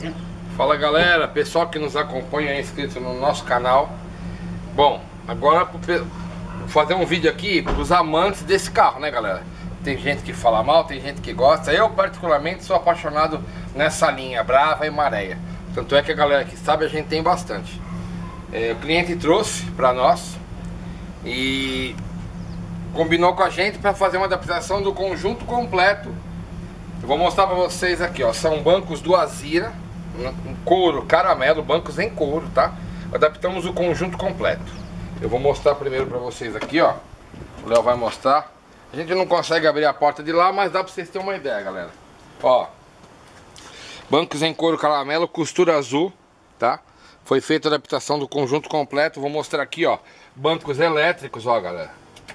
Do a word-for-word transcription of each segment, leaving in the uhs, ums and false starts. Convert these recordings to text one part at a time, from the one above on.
Fala galera, pessoal que nos acompanha aí, inscrito no nosso canal. Bom, agora vou fazer um vídeo aqui para os amantes desse carro, né galera? Tem gente que fala mal, tem gente que gosta. Eu particularmente sou apaixonado nessa linha Brava e Maré. Tanto é que a galera que sabe, a gente tem bastante. é, O cliente trouxe para nós e combinou com a gente para fazer uma adaptação do conjunto completo. Eu vou mostrar para vocês aqui, ó. São bancos do Azira, um couro caramelo, bancos em couro, tá? Adaptamos o conjunto completo. Eu vou mostrar primeiro para vocês aqui, ó. O Léo vai mostrar. A gente não consegue abrir a porta de lá, mas dá para vocês terem uma ideia, galera. Ó, bancos em couro caramelo, costura azul, tá? Foi feita a adaptação do conjunto completo. Vou mostrar aqui, ó. Bancos elétricos, ó, galera.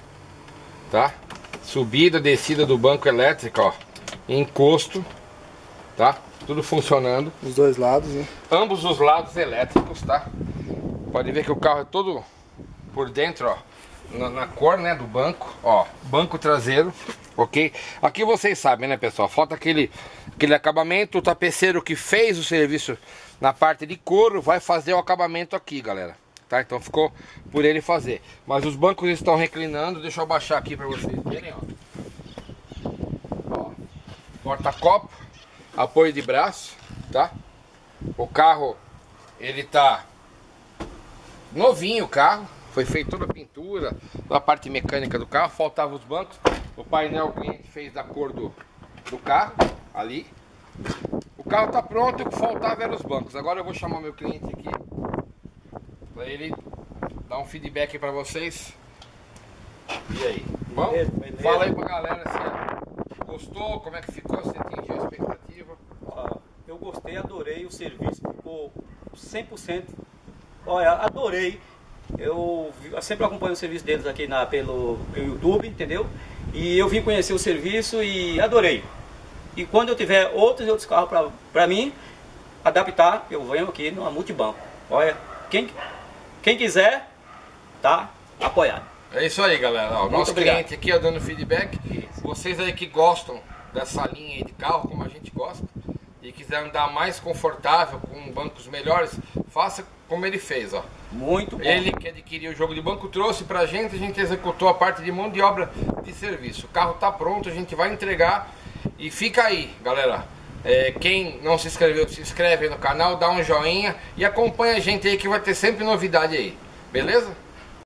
Tá? Subida, descida do banco elétrico, ó. Encosto, tá? Tudo funcionando. Os dois lados, né? Ambos os lados elétricos, tá? Pode ver que o carro é todo por dentro, ó. Na, na cor, né, do banco, ó. Banco traseiro, ok? Aqui vocês sabem, né, pessoal? Falta aquele, aquele acabamento. O tapeceiro que fez o serviço na parte de couro vai fazer o acabamento aqui, galera. Tá? Então ficou por ele fazer. Mas os bancos estão reclinando. Deixa eu abaixar aqui pra vocês verem, ó. Ó. Porta-copo, apoio de braço, tá? O carro, ele tá novinho, o carro. Foi feita toda a pintura, toda a parte mecânica do carro. Faltava os bancos. O painel o cliente fez da cor do, do carro, ali. O carro tá pronto, o que faltava eram os bancos. Agora eu vou chamar meu cliente aqui pra ele dar um feedback pra vocês. E aí? Bom? Beleza, beleza. Fala aí pra galera se gostou, como é que ficou, se atingiu a expectativa. Ó, eu gostei, adorei o serviço, ficou cem por cento. Olha, adorei. Eu, eu sempre acompanho o serviço deles aqui na, pelo, pelo YouTube, entendeu? E eu vim conhecer o serviço e adorei. E quando eu tiver outros e outros carros pra, pra mim adaptar, eu venho aqui numa Multibanco. Olha, quem, quem quiser, tá apoiado. É isso aí, galera. Ó, o nosso obrigado. cliente aqui, ó, dando feedback. Isso. Vocês aí que gostam dessa linha aí de carro, como a gente gosta, e quiser andar mais confortável, com bancos melhores, faça como ele fez, ó. Muito bom. Ele que adquiriu o jogo de banco trouxe pra gente, a gente executou a parte de mão de obra de serviço. O carro tá pronto, a gente vai entregar. E fica aí, galera. É, quem não se inscreveu, se inscreve aí no canal, dá um joinha e acompanha a gente aí que vai ter sempre novidade aí. Beleza?